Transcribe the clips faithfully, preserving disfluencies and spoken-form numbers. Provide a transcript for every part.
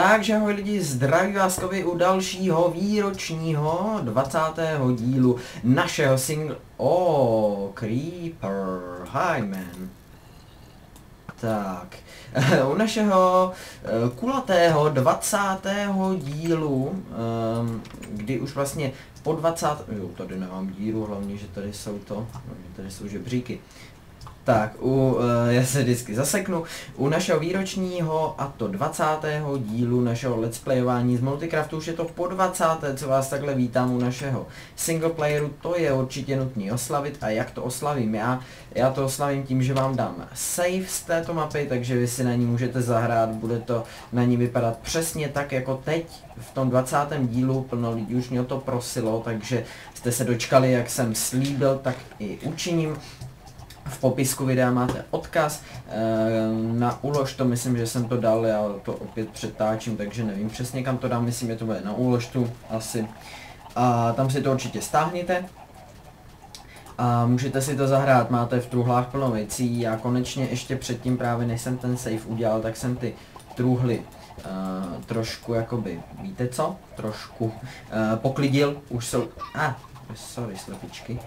Takže ahoj lidi, zdraví vás kovy u dalšího výročního dvacátého dílu našeho single... Oh, Creeper, hi man. Tak, u našeho uh, kulatého dvacátého dílu, um, kdy už vlastně po dvacátém... Jo, tady nemám díru, hlavně, že tady jsou to, tady jsou žebříky. Tak, u, uh, já se vždycky zaseknu, u našeho výročního a to dvacátého dílu našeho let's playování z Multicraftu už je to po dvacáté, co vás takhle vítám u našeho singleplayeru, to je určitě nutný oslavit a jak to oslavím já? Já to oslavím tím, že vám dám save z této mapy, takže vy si na ní můžete zahrát, bude to na ní vypadat přesně tak jako teď v tom dvacátém dílu, plno lidí už mě o to prosilo, takže jste se dočkali, jak jsem slíbil, tak i učiním. V popisku videa máte odkaz na ulož, to myslím, že jsem to dal, já to opět přetáčím, takže nevím přesně kam to dám, myslím, že to bude na úložtu asi. A tam si to určitě stáhněte. A můžete si to zahrát, máte v truhlách plno věcí, já konečně ještě předtím právě než jsem ten save udělal, tak jsem ty truhly uh, trošku jakoby, víte co? Trošku uh, poklidil, už jsou, a, ah, sorry slepičky.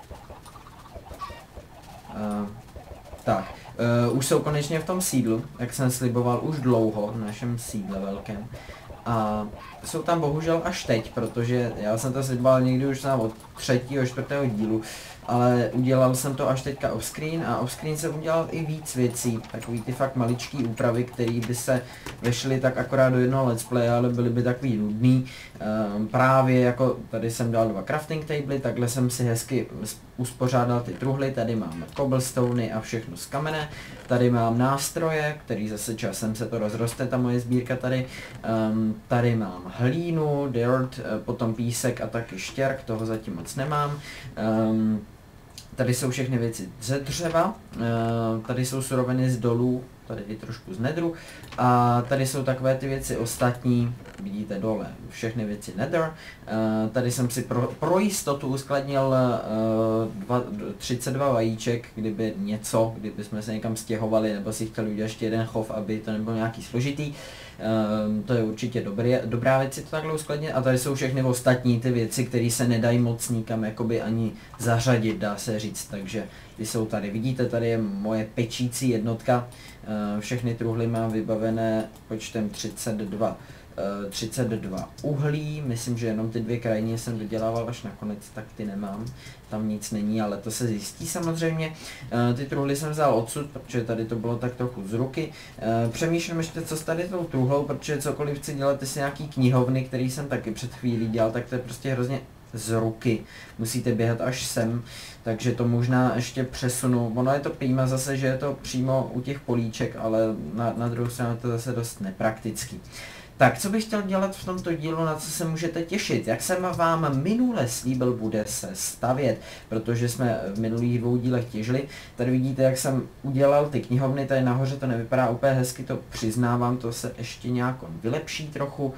Uh, tak, uh, už jsou konečně v tom sídlu, jak jsem sliboval už dlouho, v našem sídle velkém. A jsou tam bohužel až teď, protože já jsem to sliboval někdy už na od třetího, čtvrtého dílu, ale udělal jsem to až teďka offscreen a offscreen jsem udělal i víc věcí, takový ty fakt maličký úpravy, které by se vešly tak akorát do jednoho let's play, ale byly by takový nudný. Um, právě jako tady jsem dal dva crafting table, takhle jsem si hezky uspořádal ty truhly, tady mám cobblestony a všechno z kamene, tady mám nástroje, který zase časem se to rozroste, ta moje sbírka tady, um, tady mám hlínu, dirt, potom písek a taky štěrk, toho zatím moc nemám. Um, Tady jsou všechny věci ze dřeva, tady jsou suroviny z dolů, tady i trošku z nedru a tady jsou takové ty věci ostatní, vidíte dole, všechny věci nether. Tady jsem si pro, pro jistotu uskladnil dva, třicet dva vajíček, kdyby něco, kdyby jsme se někam stěhovali nebo si chtěli udělat ještě jeden chov, aby to nebylo nějaký složitý. Um, to je určitě dobrý, dobrá věc si to takhle uskladnit a tady jsou všechny ostatní ty věci, které se nedají moc nikam jakoby ani zařadit, dá se říct, takže ty jsou tady, vidíte, tady je moje pečící jednotka, uh, všechny truhly mám vybavené počtem třicet dva, uh, třicet dva uhlí, myslím, že jenom ty dvě krajní jsem dodělával až nakonec, tak ty nemám, tam nic není, ale to se zjistí samozřejmě. Uh, ty truhly jsem vzal odsud, protože tady to bylo tak trochu z ruky. Uh, přemýšlím ještě, co s tady tou truhlou, protože cokoliv chci dělat, si nějaký knihovny, který jsem taky před chvílí dělal, tak to je prostě hrozně z ruky. Musíte běhat až sem, takže to možná ještě přesunu. Ono je to prýma zase, že je to přímo u těch políček, ale na, na druhou stranu je to zase dost nepraktický. Tak, co bych chtěl dělat v tomto dílu, na co se můžete těšit? Jak jsem vám minule slíbil, bude se stavět, protože jsme v minulých dvou dílech těžili. Tady vidíte, jak jsem udělal ty knihovny, tady nahoře to nevypadá úplně hezky, to přiznávám, to se ještě nějak vylepší trochu.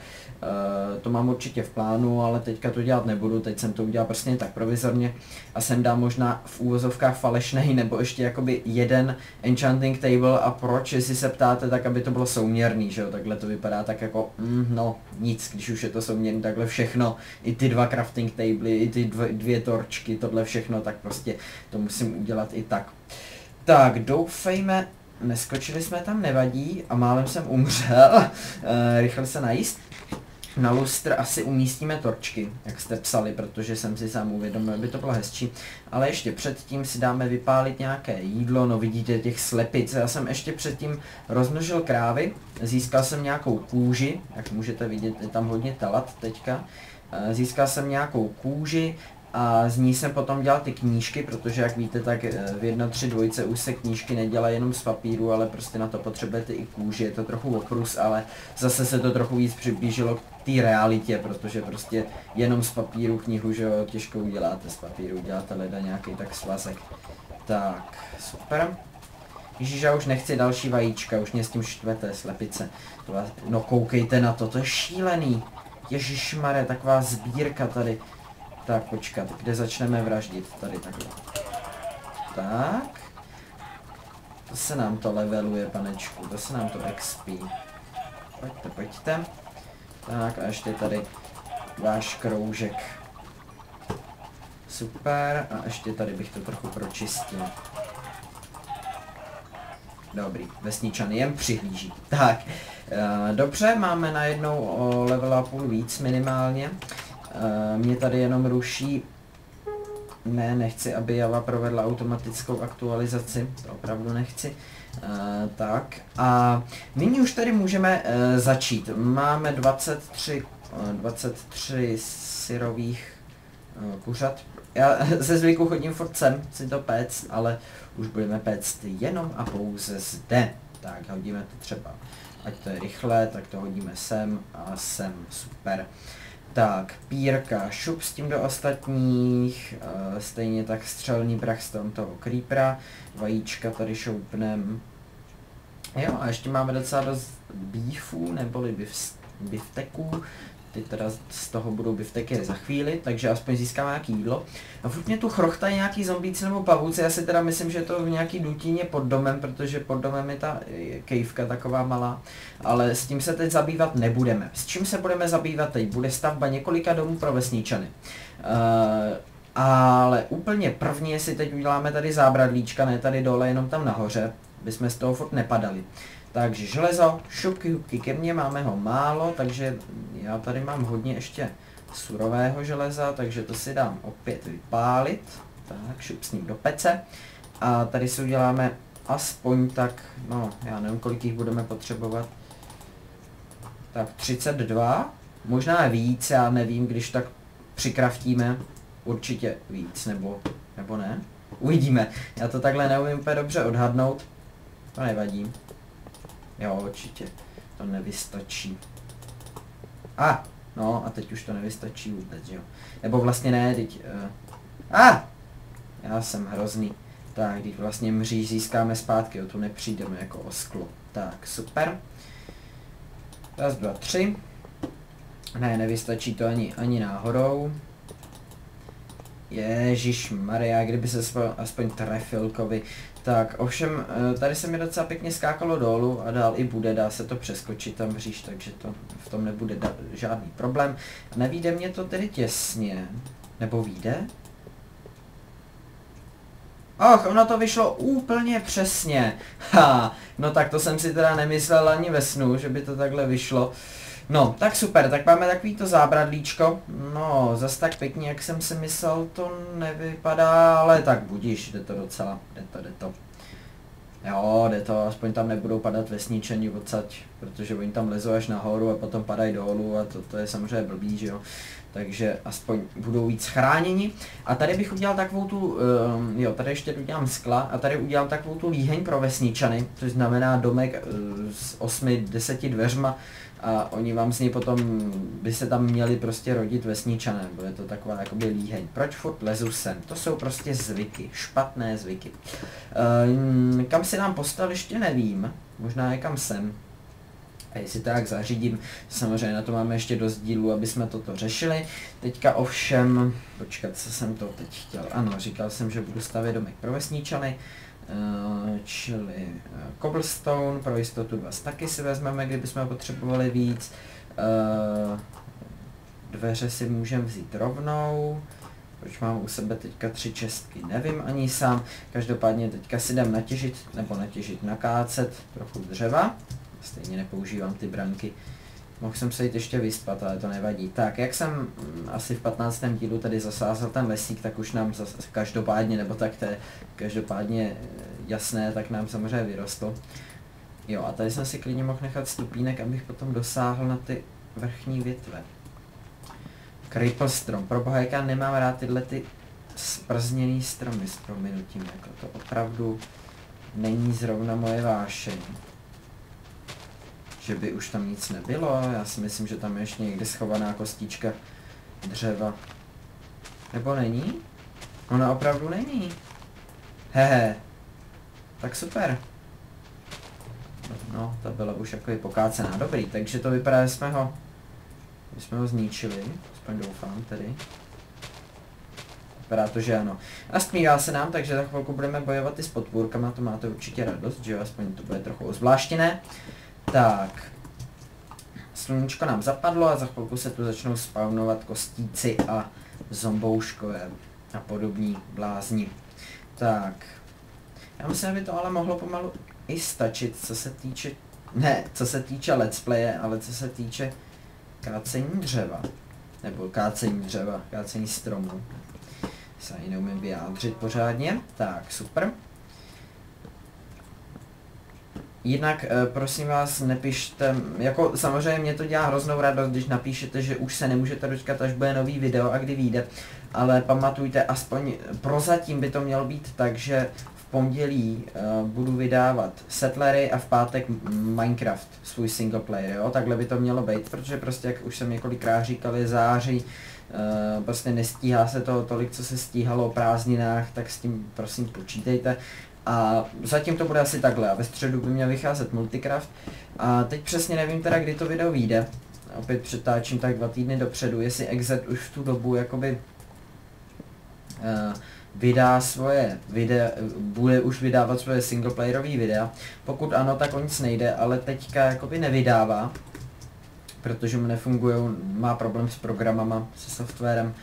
E, to mám určitě v plánu, ale teďka to dělat nebudu, teď jsem to udělal prostě tak provizorně a sem dám možná v úvozovkách falešnej, nebo ještě jakoby jeden enchanting table a proč, jestli se ptáte, tak aby to bylo souměrný, že jo, takhle to vypadá tak jako Mm, no, nic, když už je to souměrný, takhle všechno, i ty dva crafting table, i ty dvě, dvě torčky, tohle všechno, tak prostě to musím udělat i tak. Tak, doufejme, neskočili jsme tam, nevadí, a málem jsem umřel, e, rychle se najíst. Na lustr asi umístíme torčky, jak jste psali, protože jsem si sám uvědomil, aby to bylo hezčí. Ale ještě předtím si dáme vypálit nějaké jídlo, no vidíte těch slepic. Já jsem ještě předtím rozmnožil krávy, získal jsem nějakou kůži, jak můžete vidět, je tam hodně talat teďka. Získal jsem nějakou kůži a z ní jsem potom dělal ty knížky, protože jak víte, tak v jedna tři dvojce už se knížky nedělají jenom z papíru, ale prostě na to potřebujete i kůži, je to trochu oprus, ale zase se to trochu víc přiblížilo k té realitě, protože prostě jenom z papíru knihu, že jo, těžko uděláte z papíru, uděláte leda nějaký tak svazek. Tak, super. Ježíš, já už nechci další vajíčka, už mě s tím štvete, slepice. No koukejte na to, to je šílený. Ježišmarja, taková sbírka tady. Tak počkat, kde začneme vraždit? Tady takhle. Tak. To se nám to leveluje, panečku, to se nám to X P. Pojďte, pojďte. Tak a ještě tady váš kroužek. Super, a ještě tady bych to trochu pročistil. Dobrý, vesničan jen přihlíží. Tak, e, dobře, máme najednou o level a půl víc minimálně. E, mě tady jenom ruší. Ne, nechci, aby Java provedla automatickou aktualizaci, to opravdu nechci. E, tak, a nyní už tady můžeme e, začít. Máme dvacet tři, dvacet tři syrových e, kuřat. Já ze zvyku chodím furt sem si to péct, ale už budeme péct jenom a pouze zde. Tak, hodíme to třeba, ať to je rychle, tak to hodíme sem a sem, super. Tak, pírka, šup s tím do ostatních, uh, stejně tak střelný prach z toho creepera, vajíčka tady šoupnem. Jo, a ještě máme docela dost beefů, neboli bif, bifteků. Ty teda z toho budou bifteky za chvíli, takže aspoň získáme nějaké jídlo. A furt mě tu chrochtají nějaký zombíci nebo pavouci, já si teda myslím, že je to v nějaký dutině pod domem, protože pod domem je ta kejvka taková malá, ale s tím se teď zabývat nebudeme. S čím se budeme zabývat teď? Bude stavba několika domů pro vesničany. Uh, ale úplně prvně si teď uděláme tady zábradlíčka, ne tady dole, jenom tam nahoře, aby jsme z toho furt nepadali. Takže železo, šupky, hubky ke mně, máme ho málo, takže já tady mám hodně ještě surového železa, takže to si dám opět vypálit. Tak, šup s ním do pece. A tady si uděláme aspoň tak, no, já nevím, kolik jich budeme potřebovat. Tak třicet dva, možná víc, já nevím, když tak přikraftíme, určitě víc, nebo, nebo ne. Uvidíme, já to takhle neumím úplně dobře odhadnout, to nevadí. Jo, určitě. To nevystačí. A! Ah, no a teď už to nevystačí vůbec, jo. Nebo vlastně ne, teď... Uh, a! Ah, já jsem hrozný. Tak, teď vlastně mříž získáme zpátky, o tu nepřijdeme jako o sklo. Tak, super. Raz, dva, tři. Ne, nevystačí to ani, ani náhodou. Ježišmarja, kdyby se aspoň, aspoň trefil kovy. Tak, ovšem, tady se mi docela pěkně skákalo dolů a dál i bude, dá se to přeskočit tam říš, takže to v tom nebude žádný problém. Nevíde mě to tedy těsně, nebo vyjde? Och, ono to vyšlo úplně přesně. Ha, no tak to jsem si teda nemyslel ani ve snu, že by to takhle vyšlo. No, tak super, tak máme takovýto zábradlíčko. No, zas tak pěkně, jak jsem si myslel, to nevypadá, ale tak budíš, jde to docela, jde to, jde to. Jo, jde to, aspoň tam nebudou padat vesničani odsaď, protože oni tam lezou až nahoru a potom padají dolů a to, to je samozřejmě blbý, že jo. Takže aspoň budou víc chráněni. A tady bych udělal takovou tu, um, jo, tady ještě udělám skla a tady udělám takovou tu líheň pro vesničany, což znamená domek uh, s osmi, deseti dveřma a oni vám z něj potom, by se tam měli prostě rodit vesničané, bude to taková jakoby líheň. Proč furt lezu sem? To jsou prostě zvyky, špatné zvyky. Um, kam si nám postel, ještě nevím, možná je kam sem. A jestli to jak zařídím, samozřejmě na to máme ještě dost dílů, aby jsme toto řešili. Teďka ovšem, počkat, co jsem to teď chtěl, ano, říkal jsem, že budu stavět domek pro vesničany, uh, čili uh, cobblestone, pro jistotu dva staky si vezmeme, kdybychom potřebovali víc. Uh, dveře si můžeme vzít rovnou, proč mám u sebe teďka tři čestky, nevím ani sám, každopádně teďka si dám natěžit, nebo natěžit, nakácet trochu dřeva. Stejně nepoužívám ty branky. Mohl jsem se jít ještě vyspat, ale to nevadí. Tak, jak jsem mm, asi v patnáctém dílu tady zasázel ten lesík, tak už nám zas, každopádně, nebo tak to je každopádně jasné, tak nám samozřejmě vyrostl. Jo, a tady jsem si klidně mohl nechat stupínek, abych potom dosáhl na ty vrchní větve. Cripple strom. Pro boha, jak já nemám rád tyhle ty sprzněný stromy s prominutím, jako to opravdu není zrovna moje vášeň. Že by už tam nic nebylo, já si myslím, že tam je ještě někde schovaná kostička dřeva. Nebo není? Ona opravdu není. Hehe. Tak super. No, ta byla už jako pokácená. Dobrý, takže to vypadá, že jsme ho, že jsme ho zničili. Aspoň doufám tedy. Vypadá to, že ano. A stmívá se nám, takže za chvilku budeme bojovat i s potvůrkama, to máte určitě radost, že jo, aspoň to bude trochu ozvláštěné. Tak, sluníčko nám zapadlo a za chvilku se tu začnou spawnovat kostíci a zombouškové a podobní blázni. Tak, já myslím, aby to ale mohlo pomalu i stačit, co se týče, ne, co se týče let's playe, ale co se týče kácení dřeva, nebo kácení dřeva, kácení stromů. Se ani neumím vyjádřit pořádně, tak super. Jinak, prosím vás, nepište, jako samozřejmě mě to dělá hroznou radost, když napíšete, že už se nemůžete dočkat, až bude nový video a kdy vyjde, ale pamatujte, aspoň prozatím by to mělo být tak, že v pondělí uh, budu vydávat Settlery a v pátek Minecraft, svůj single player, jo, takhle by to mělo být, protože prostě, jak už jsem několikrát říkal, je září, uh, prostě nestíhá se toho tolik, co se stíhalo o prázdninách, tak s tím prosím počítejte. A zatím to bude asi takhle a ve středu by měl vycházet Multicraft a teď přesně nevím teda, kdy to video vyjde. Opět přetáčím tak dva týdny dopředu, jestli Exet už v tu dobu jakoby uh, vydá svoje videa, bude už vydávat svoje singleplayerové videa. Pokud ano, tak o nic nejde, ale teďka jakoby nevydává, protože mu nefungují, má problém s programama, se softwarem.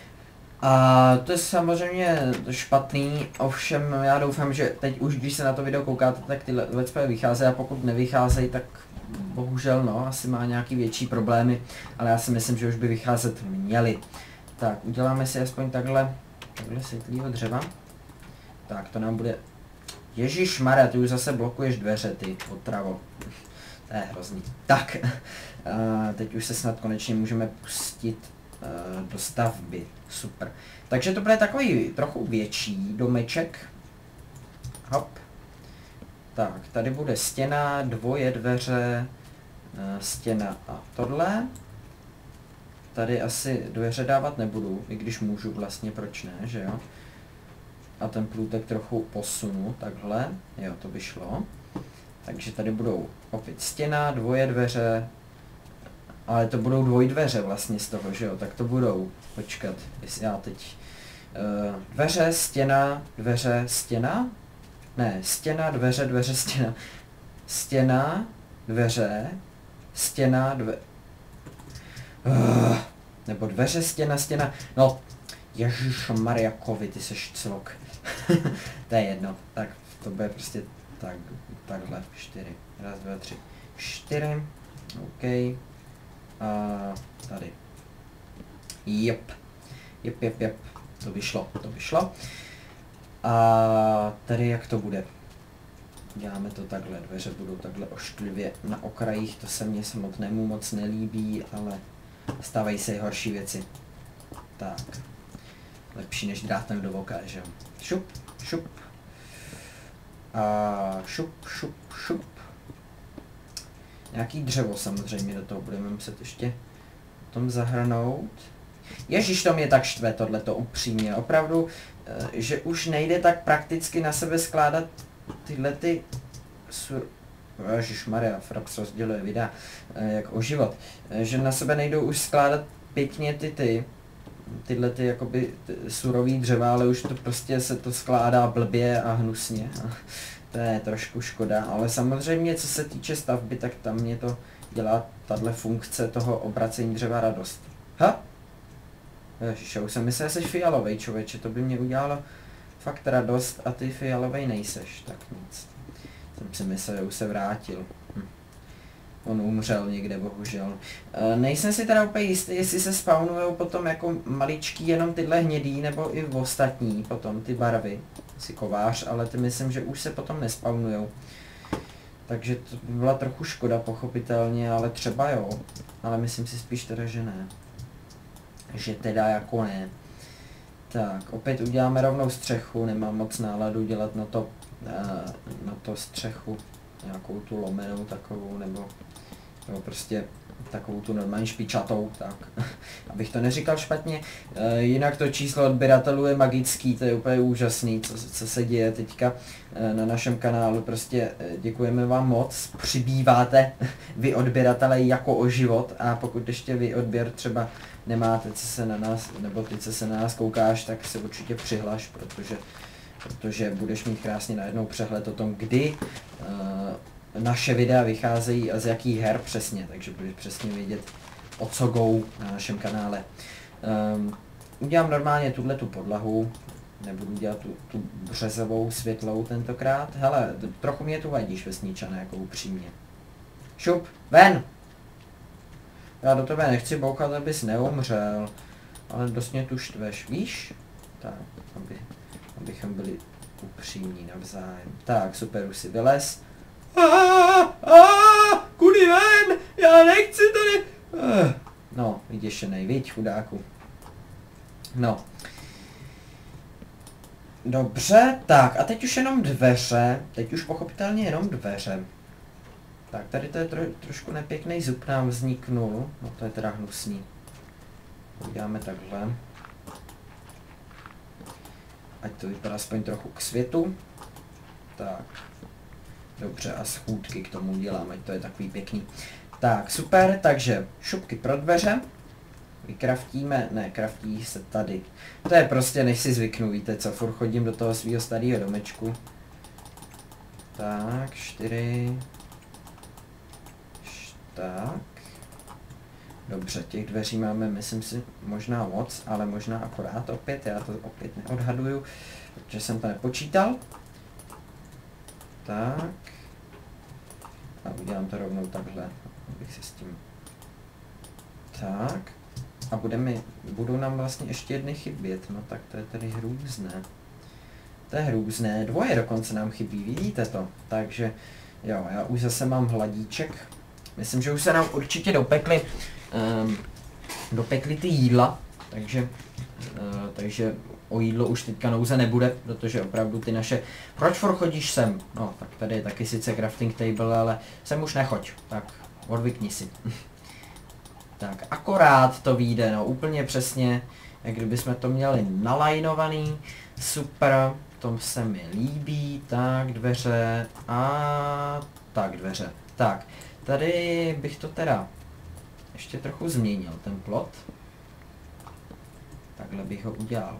A to je samozřejmě špatný, ovšem já doufám, že teď už když se na to video koukáte, tak ty let's play vycházejí a pokud nevycházejí, tak bohužel no, asi má nějaký větší problémy, ale já si myslím, že už by vycházet měly. Tak, uděláme si aspoň takhle, takhle světlýho dřeva. Tak, to nám bude... Ježišmarja, ty už zase blokuješ dveře, ty otravo. To je hrozný. Tak, teď už se snad konečně můžeme pustit do stavby. Super. Takže to bude takový trochu větší domeček. Hop. Tak, tady bude stěna, dvoje dveře, stěna a tohle. Tady asi dveře dávat nebudu, i když můžu vlastně, proč ne, že jo? A ten plůtek trochu posunu, takhle, jo, to by šlo. Takže tady budou opět stěna, dvoje dveře, ale to budou dvojdveře vlastně z toho, že jo, tak to budou, počkat, jestli já teď, uh, dveře, stěna, dveře, stěna, ne, stěna, dveře, dveře, stěna, stěna, dveře, stěna, dve, uh, nebo dveře, stěna, stěna, no, ježišmarja, kovy, ty seš cvok, to je jedno, tak to bude prostě tak, takhle, čtyři, raz, dva, tři, čtyři, OK. A tady. Jep. Jep, jep, jep. To vyšlo, to vyšlo. A tady jak to bude? Děláme to takhle, dveře budou takhle ošklivě na okrajích, to se mně samotnému moc nelíbí, ale stávají se i horší věci. Tak. Lepší než drátem do voka, že jo. Šup, šup. A šup, šup, šup. Nějaký dřevo samozřejmě do toho budeme muset ještě tom zahrnout. Ježíš, to mě tak štve tohleto upřímně, opravdu, že už nejde tak prakticky na sebe skládat tyhle ty sur... Ježišmarja, Fraps rozděluje videa, jak o život, že na sebe nejdou už skládat pěkně ty ty, tyhle ty jakoby ty surový dřeva, ale už to prostě se to skládá blbě a hnusně. To je trošku škoda, ale samozřejmě co se týče stavby, tak tam mě to dělá tahle funkce toho obracení dřeva radost. Ha? Ježiš, já už jsem myslel, že jsi fialovej, člověče, to by mě udělalo fakt radost a ty fialovej nejseš, tak nic. Jsem si myslel, že už se vrátil. Hm. On umřel někde, bohužel. E, nejsem si teda úplně jistý, jestli se spawnujou potom jako maličký jenom tyhle hnědý, nebo i v ostatní potom ty barvy. Si kovář, ale ty myslím, že už se potom nespawnujou. Takže to by byla trochu škoda, pochopitelně, ale třeba jo. Ale myslím si spíš teda, že ne. Že teda jako ne. Tak, opět uděláme rovnou střechu, nemám moc náladu dělat na to, na to střechu nějakou tu lomenou takovou, nebo, nebo prostě takovou tu normální špičatou, tak, abych to neříkal špatně. E, jinak to číslo odběratelů je magický, to je úplně úžasný, co, co se děje teďka e, na našem kanálu, prostě e, děkujeme vám moc, přibýváte vy odběratele jako o život a pokud ještě vy odběr třeba nemáte, co se na nás, nebo ty, co se na nás koukáš, tak se určitě přihlaš, protože, protože budeš mít krásně najednou přehled o tom, kdy uh, naše videa vycházejí a z jakých her přesně, takže budeš přesně vědět, o co go na našem kanále. Um, udělám normálně tuhle tu podlahu, nebudu dělat tu, tu březovou světlou tentokrát. Hele, trochu mě tu vadíš, vesničané, jako upřímně. Šup, ven! Já do tebe nechci bouchat, abys neumřel, ale dost mě tu štveš, víš? Tak, aby, abychom byli upřímní navzájem. Tak, super, už si vylez. Kudy ven? Já nechci tady. No, vyděšenej, viď, chudáku. No. Dobře, tak a teď už jenom dveře, teď už pochopitelně jenom dveře. Tak, tady to je tro, trošku nepěkný zub nám vzniknul, no to je teda hnusný. Uděláme takhle. Ať to vypadá aspoň trochu k světu. Tak. Dobře, a schůdky k tomu uděláme, ať to je takový pěkný. Tak, super, takže šupky pro dveře. Vykraftíme, ne, kraftí se tady. To je prostě, než si zvyknu, víte co, furt chodím do toho svého starého domečku. Tak, čtyři. Tak. Dobře, těch dveří máme, myslím si, možná moc, ale možná akorát opět, já to opět neodhaduju, protože jsem to nepočítal. Tak. A udělám to rovnou takhle, abych se s tím... Tak. A budeme, budou nám vlastně ještě jedny chybět, no tak to je tady hrůzné. To je hrůzné, dvoje dokonce nám chybí, vidíte to? Takže, jo, já už zase mám hladíček. Myslím, že už se nám určitě dopekly, um, dopekly ty jídla, takže, uh, takže o jídlo už teďka nouze nebude, protože opravdu ty naše... Proč furt chodíš sem? No, tak tady je taky sice crafting table, ale sem už nechoď, tak odvykni si. Tak, akorát to vyjde, no úplně přesně, jak kdybychom to měli nalajnovaný, super, to se mi líbí, tak dveře a tak dveře, tak, tady bych to teda ještě trochu změnil, ten plot, takhle bych ho udělal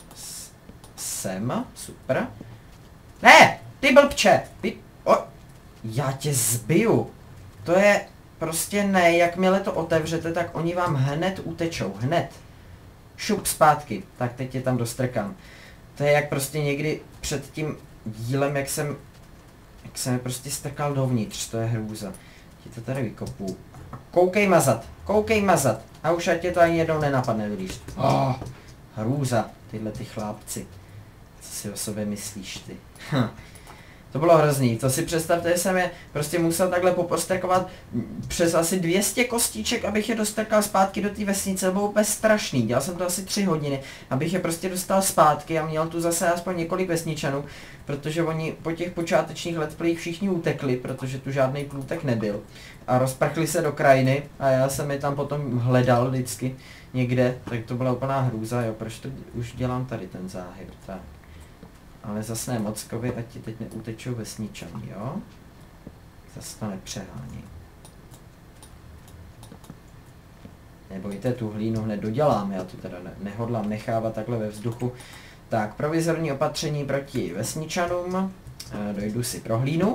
sem, super, ne, ty blbče, ty, o, já tě zbiju, to je... Prostě ne, jakmile to otevřete, tak oni vám hned utečou, hned. Šup zpátky, tak teď je tam dostrkám. To je jak prostě někdy před tím dílem, jak jsem, jak jsem je prostě strkal dovnitř, to je hrůza. Ti to tady vykopu. A koukej mazat, koukej mazat. A už ať tě to ani jednou nenapadne, vidíš. Oh, hrůza, tyhle ty chlápci. Co si o sobě myslíš ty? To bylo hrozný, to si představte, že jsem je prostě musel takhle popostrkovat přes asi dvě stě kostiček, abych je dostrkal zpátky do té vesnice, to bylo úplně strašný, dělal jsem to asi tři hodiny, abych je prostě dostal zpátky a měl tu zase aspoň několik vesničanů, protože oni po těch počátečních let's playích všichni utekli, protože tu žádný průtek nebyl a rozprchli se do krajiny a já jsem je tam potom hledal vždycky někde, tak to byla úplná hrůza, jo, proč to už dělám tady ten záhyb, tak. Ale zase ne mockovi, ať ti teď neutečou vesničani, jo? Zase to nepřehání. Nebojte, tu hlínu hned dodělám, já to teda ne nehodlám nechávat takhle ve vzduchu. Tak, provizorní opatření proti vesničanům. E, dojdu si pro hlínu.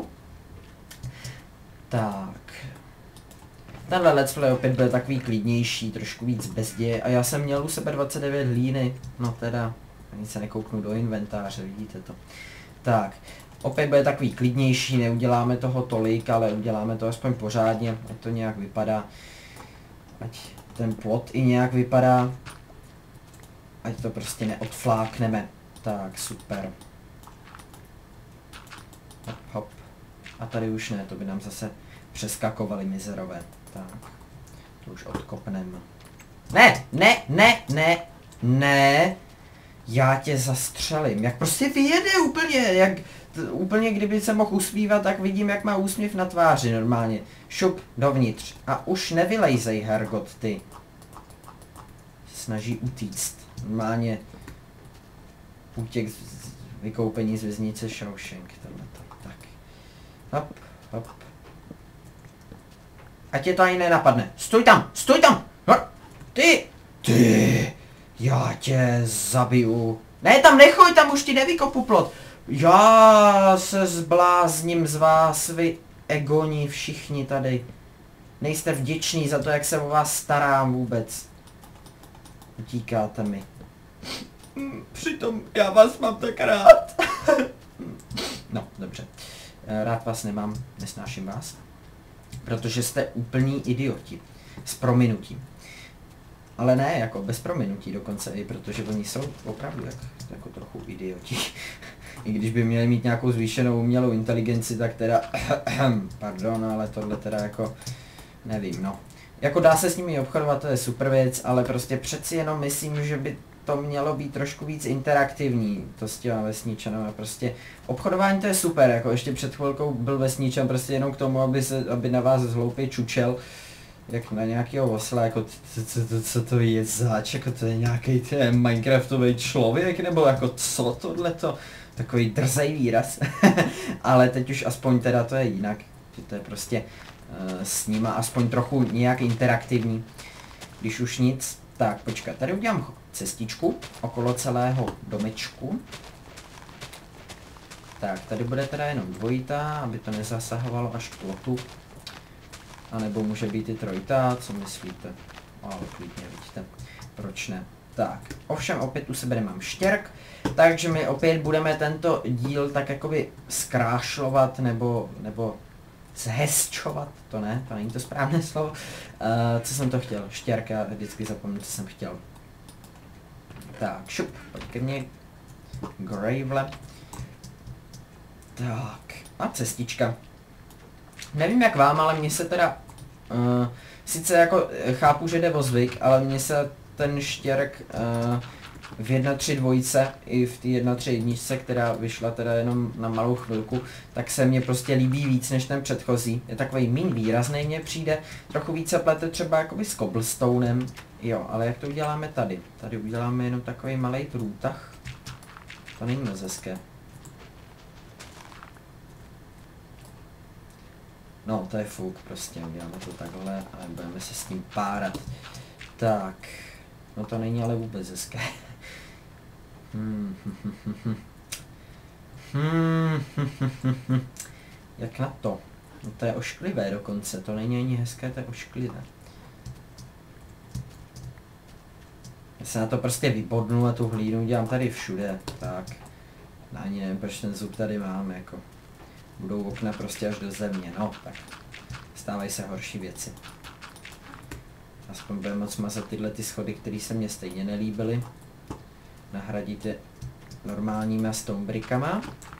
Tak. Tenhle let's play opět byl takový klidnější, trošku víc bez děje. A já jsem měl u sebe dvacet devět hlíny, no teda... Ani se nekouknu do inventáře, vidíte to. Tak, opět bude takový klidnější, neuděláme toho tolik, ale uděláme to aspoň pořádně, ať to nějak vypadá. Ať ten plot i nějak vypadá. Ať to prostě neodflákneme. Tak, super. Hop, hop. A tady už ne, to by nám zase přeskakovali mizerové. Tak, to už odkopneme. Ne, ne, ne, ne, ne. Já tě zastřelím, jak prostě vyjede úplně, jak t, úplně kdyby se mohl usmívat, tak vidím, jak má úsměv na tváři normálně. Šup dovnitř a už nevylejzej, Hergot, ty. Snaží utíct, normálně útěk z, z vykoupení z věznice Shawshank, tohleto, tak. Hop, hop. Ať tě to ani nenapadne, stůj tam, stůj tam, no, ty, ty. Já tě zabiju. Ne, tam nechoď, tam už ti nevykopu plot. Já se zblázním z vás, vy... egoni všichni tady. Nejste vděční za to, jak se o vás starám vůbec. Utíkáte mi. Přitom já vás mám tak rád. No, dobře. Rád vás nemám, nesnáším vás. Protože jste úplní idioti. S prominutím. Ale ne, jako bez prominutí dokonce i, protože oni jsou opravdu jak, jako trochu idioti. I když by měli mít nějakou zvýšenou umělou inteligenci, tak teda... Pardon, ale tohle teda jako... Nevím, no. Jako dá se s nimi obchodovat, to je super věc, ale prostě přeci jenom myslím, že by to mělo být trošku víc interaktivní, to s těma vesničanama, prostě obchodování to je super, jako ještě před chvilkou byl vesničan prostě jenom k tomu, aby, se, aby na vás zhloupě čučel, jak na nějakého osla, jako co to je zač, jako to je nějaký Minecraftový člověk, nebo jako co tohleto, takový drzej výraz, ale teď už aspoň teda to je jinak, že to je prostě uh, s nima aspoň trochu nějak interaktivní, když už nic, tak počkat, tady udělám cestičku okolo celého domečku. Tak, tady bude teda jenom dvojitá, aby to nezasahovalo až k plotu. A nebo může být i trojitá, co myslíte? Ale klidně, vidíte, proč ne. Tak, ovšem opět u sebe nemám štěrk, takže my opět budeme tento díl tak jakoby zkrášlovat, nebo, nebo zhezčovat, to ne, to není to správné slovo. Uh, co jsem to chtěl? Štěrk, já vždycky zapomenu, co jsem chtěl. Tak, šup, pojď ke mně. Gravele. Tak, a cestička. Nevím jak vám, ale mně se teda, uh, sice jako chápu, že jde o zvyk, ale mně se ten štěrk uh, v jedna tři dvojce i v té jedna tři jedničce, která vyšla teda jenom na malou chvilku, tak se mně prostě líbí víc než ten předchozí. Je takový míň výrazný, mně přijde, trochu více plete třeba jakoby s cobblestonem. Jo, ale jak to uděláme tady? Tady uděláme jenom takový malý průtah. To není moc hezké. No, to je fuk prostě, uděláme to takhle a budeme se s tím párat. Tak, no to není ale vůbec hezké. Hmm. Hmm. Jak na to? No to je ošklivé dokonce, to není ani hezké, to je ošklivé. Já se na to prostě vybodnu a tu hlínu dělám tady všude, tak. Ani nevím, proč ten zub tady mám, jako. Budou okna prostě až do země, no tak. Stávají se horší věci. Aspoň budeme moc mazat tyhle ty schody, které se mně stejně nelíbily. Nahradíte normálníma stonebrickama.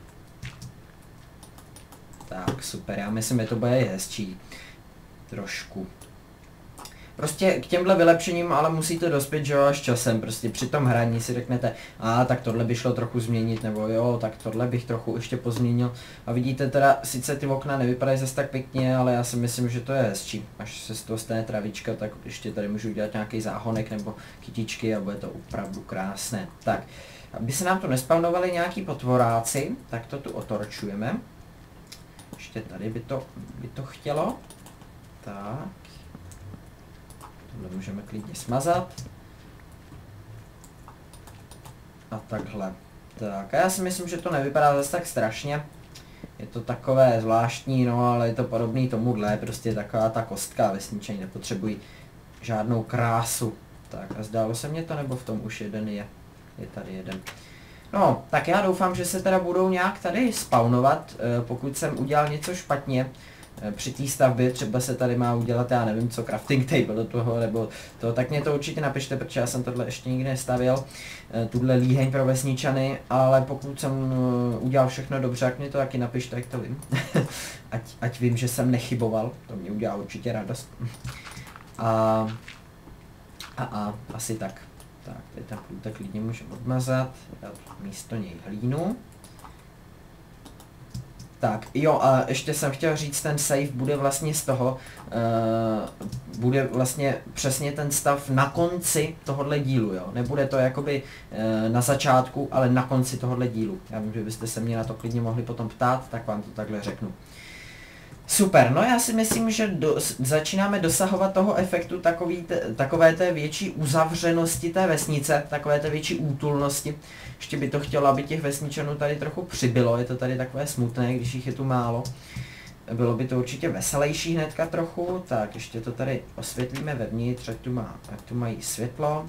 Tak, super, já myslím, že to bude hezčí. Trošku. Prostě k těmhle vylepšením ale musíte dospět, že jo, až časem, prostě při tom hraní si řeknete, a tak tohle by šlo trochu změnit, nebo jo, tak tohle bych trochu ještě pozměnil. A vidíte teda, sice ty okna nevypadají zase tak pěkně, ale já si myslím, že to je hezčí. Až se z toho stane travička, tak ještě tady můžu udělat nějaký záhonek nebo kytičky a bude to opravdu krásné. Tak, aby se nám tu nespawnovali nějaký potvoráci, tak to tu otorčujeme. Ještě tady by to, by to chtělo. Tak. Tohle můžeme klidně smazat. A takhle. Tak a já si myslím, že to nevypadá zase tak strašně. Je to takové zvláštní, no ale je to podobný tomuhle, prostě taková ta kostka vesničení, nepotřebují žádnou krásu. Tak a zdálo se mně to, nebo v tom už jeden je. Je tady jeden. No, tak já doufám, že se teda budou nějak tady spawnovat, pokud jsem udělal něco špatně. Při té stavbě třeba se tady má udělat, já nevím co, crafting table do toho, nebo to, tak mě to určitě napište, protože já jsem tohle ještě nikdy nestavěl, tuhle líheň pro vesničany, ale pokud jsem udělal všechno dobře, tak mě to taky napište, jak to vím. ať, ať vím, že jsem nechyboval, to mě udělá určitě radost. A, a, a asi tak. Tak, tady ten průtek klidně můžeme odmazat, dát místo něj hlínu. Tak, jo, a ještě jsem chtěl říct, ten save bude vlastně z toho, uh, bude vlastně přesně ten stav na konci tohohle dílu, jo. Nebude to jakoby uh, na začátku, ale na konci tohohle dílu. Já vím, že byste se mě na to klidně mohli potom ptát, tak vám to takhle řeknu. Super, no já si myslím, že do, začínáme dosahovat toho efektu takový te, takové té větší uzavřenosti té vesnice, takové té větší útulnosti. Ještě by to chtělo, aby těch vesničanů tady trochu přibylo, je to tady takové smutné, když jich je tu málo. Bylo by to určitě veselější hnedka trochu, tak ještě to tady osvětlíme vevnitř, ať tu, má, ať tu mají světlo.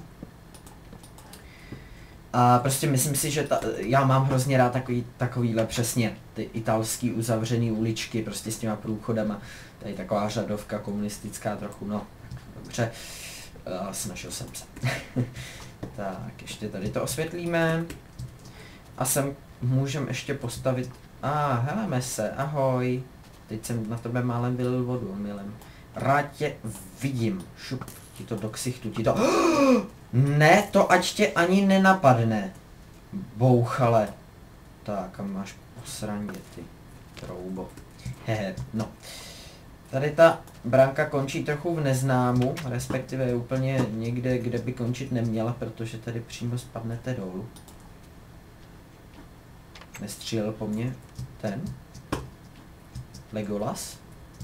A prostě myslím si, že ta, já mám hrozně rád takový, takovýhle přesně, ty italský uzavřený uličky, prostě s těma průchodama. Tady taková řadovka komunistická trochu, no, tak dobře, uh, snažil jsem se. Tak, ještě tady to osvětlíme. A sem můžeme ještě postavit, a ah, heleme se, ahoj. Teď jsem na tebe málem vylil vodu, milem. Rád tě vidím, šup, ti to do ksichtu, ti to... Ne, to ať tě ani nenapadne, bouchale. Tak, a máš posraně, ty troubo. Hehe, no. Tady ta branka končí trochu v neznámu, respektive úplně někde, kde by končit neměla, protože tady přímo spadnete dolů. Nestřílel po mně ten Legolas?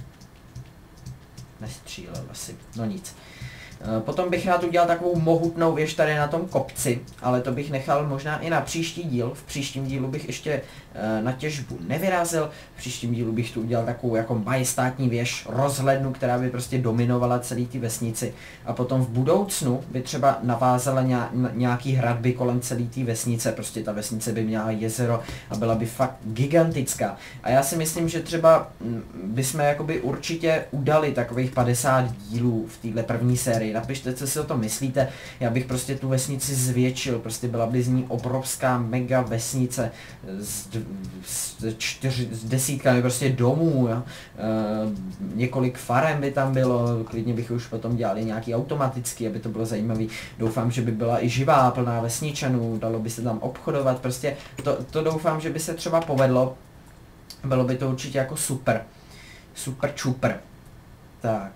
Nestřílel asi, no nic. Potom bych rád udělal takovou mohutnou věž tady na tom kopci, ale to bych nechal možná i na příští díl. V příštím dílu bych ještě na těžbu nevyrazil, v příštím dílu bych tu udělal takovou jako majestátní věž rozhlednu, která by prostě dominovala celý ty vesnici. A potom v budoucnu by třeba navázala nějaký hradby kolem celé té vesnice, prostě ta vesnice by měla jezero a byla by fakt gigantická. A já si myslím, že třeba bychom jakoby určitě udali takových padesát dílů v téhle první sérii. Napište, co si o tom myslíte, já bych prostě tu vesnici zvětšil, prostě byla by z ní obrovská mega vesnice s, s, čtyři, s desítkami prostě domů, jo? E, několik farem by tam bylo, klidně bych už potom dělali nějaký automatický, aby to bylo zajímavý. Doufám, že by byla i živá, plná vesničanů, dalo by se tam obchodovat, prostě to, to doufám, že by se třeba povedlo, bylo by to určitě jako super, super čuper. Tak.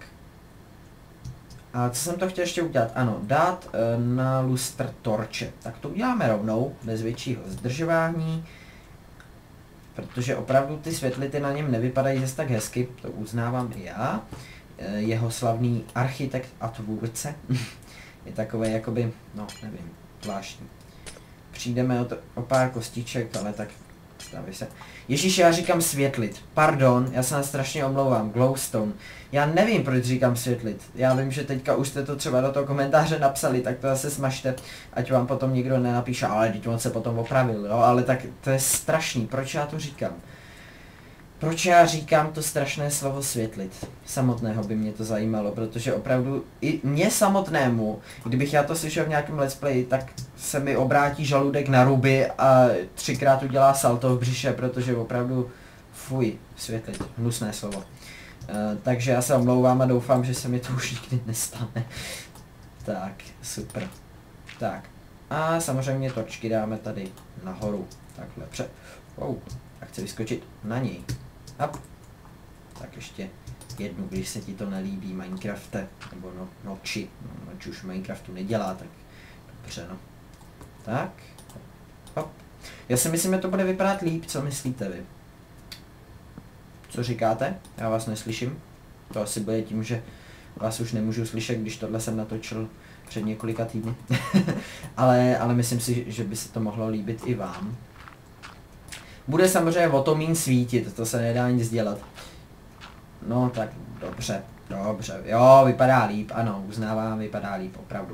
A co jsem to chtěl ještě udělat? Ano, dát e, na lustr torče. Tak to uděláme rovnou, bez většího zdržování. Protože opravdu ty světlity na něm nevypadají zase tak hezky, to uznávám i já. E, jeho slavný architekt a tvůrce je takový jakoby, no nevím, zvláštní. Přijdeme o, to, o pár kostiček, ale tak stavy se. Ježíš, já říkám světlit. Pardon, já se nás strašně omlouvám. Glowstone. Já nevím, proč říkám světlit. Já vím, že teďka už jste to třeba do toho komentáře napsali, tak to zase smažte, ať vám potom někdo nenapíše, ale teď on se potom opravil, jo, ale tak to je strašný. Proč já to říkám? Proč já říkám to strašné slovo světlit? Samotného by mě to zajímalo, protože opravdu i mě samotnému, kdybych já to slyšel v nějakém let's play, tak se mi obrátí žaludek na ruby a třikrát udělá salto v břiše, protože opravdu fuj, světlit, hnusné slovo. Uh, takže já se omlouvám a doufám, že se mi to už nikdy nestane. Tak, super. Tak, a samozřejmě točky dáme tady nahoru, takhle před. Wow, a chci vyskočit na něj. Hop. Tak ještě jednu, když se ti to nelíbí, Minecrafte, nebo no, noči, no, noči už v Minecraftu nedělá, tak dobře, no. Tak, hop. Já si myslím, že to bude vypadat líp, co myslíte vy? Co říkáte? Já vás neslyším. To asi bude tím, že vás už nemůžu slyšet, když tohle jsem natočil před několika týdny. ale, ale myslím si, že by se to mohlo líbit i vám. Bude samozřejmě o to míň svítit, to se nedá nic dělat. No tak dobře, dobře, jo, vypadá líp, ano, uznávám, vypadá líp, opravdu.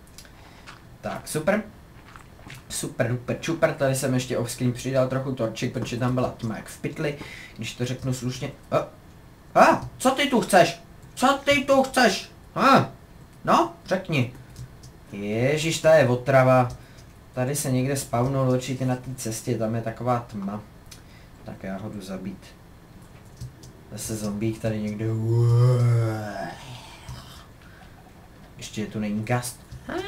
Tak, super. Super, duper, čuper, tady jsem ještě offscreen přidal trochu torčik, protože tam byla tma jak v pytli, když to řeknu slušně. A, a co ty tu chceš? Co ty tu chceš? A, no, řekni. Ježíš, ta je otrava. Tady se někde spawnul určitě na té cestě, tam je taková tma. Tak já ho jdu zabít. Zase zombík tady někde. Ještě tu není gast.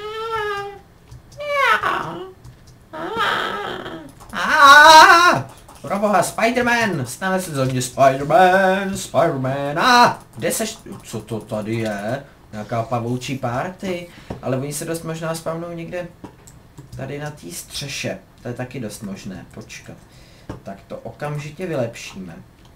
Proboha, Spiderman! Stane se za mě Spiderman, Spiderman, a kde seš? Co to tady je? Nějaká pavoučí party? Ale oni se dost možná spavnou někde tady na té střeše. To je taky dost možné, počkat. Tak to okamžitě vylepšíme.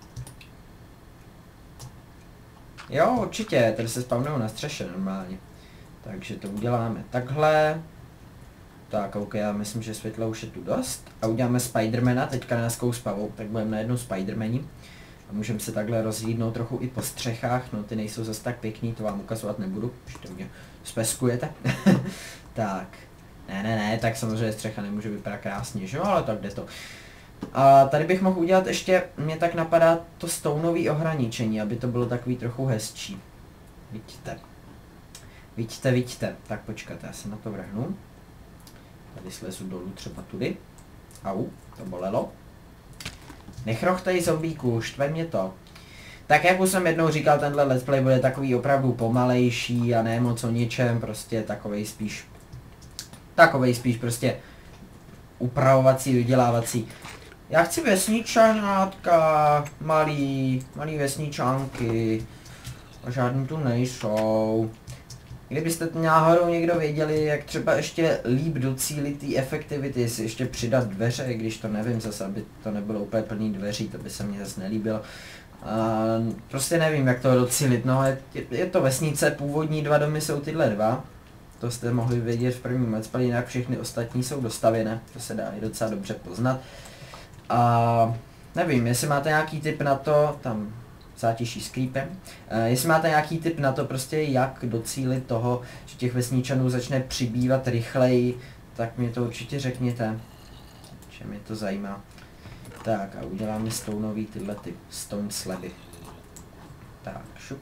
Jo, určitě, tady se spavnou na střeše normálně. Takže to uděláme takhle. Tak, ok, já myslím, že světla už je tu dost. A uděláme Spidermana, teďka nás spavou, tak budeme najednou Spidermani. A můžeme se takhle rozhlídnout trochu i po střechách, no ty nejsou zase tak pěkný, to vám ukazovat nebudu, už to mě speskujete. Tak, ne, ne, ne, tak samozřejmě střecha nemůže vypadat krásně, že jo, ale tak jde to. A tady bych mohl udělat ještě, mě tak napadá to stoneové ohraničení, aby to bylo takový trochu hezčí. Vidíte. Vidíte, vidíte. Tak počkejte, já se na to vrhnu. Tady slezu dolů třeba tudy. Au, to bolelo. Nechrochtej zombíku, štve mě to. Tak jak už jsem jednou říkal, tenhle let's play bude takový opravdu pomalejší a ne moc o ničem, prostě takovej spíš, takovej spíš prostě upravovací, vydělávací. Já chci vesničanátka, malý, malý vesničánky, a žádný tu nejsou. Kdybyste náhodou někdo věděli, jak třeba ještě líp docílit té efektivity, jestli ještě přidat dveře, když to nevím zase, aby to nebylo úplně plný dveří, to by se mně zase nelíbilo. Uh, prostě nevím, jak to docílit, no je, je to vesnice, původní dva domy jsou tyhle dva. To jste mohli vědět v prvním let's play, jinak všechny ostatní jsou dostavěné, to se dá i docela dobře poznat. A nevím, jestli máte nějaký tip na to, tam zátiší s creepem, uh, jestli máte nějaký tip na to prostě jak docílit toho, že těch vesničanů začne přibývat rychleji, tak mě to určitě řekněte, že mě to zajímá. Tak a uděláme stoneový tyhle ty stone slabby. Tak, šup.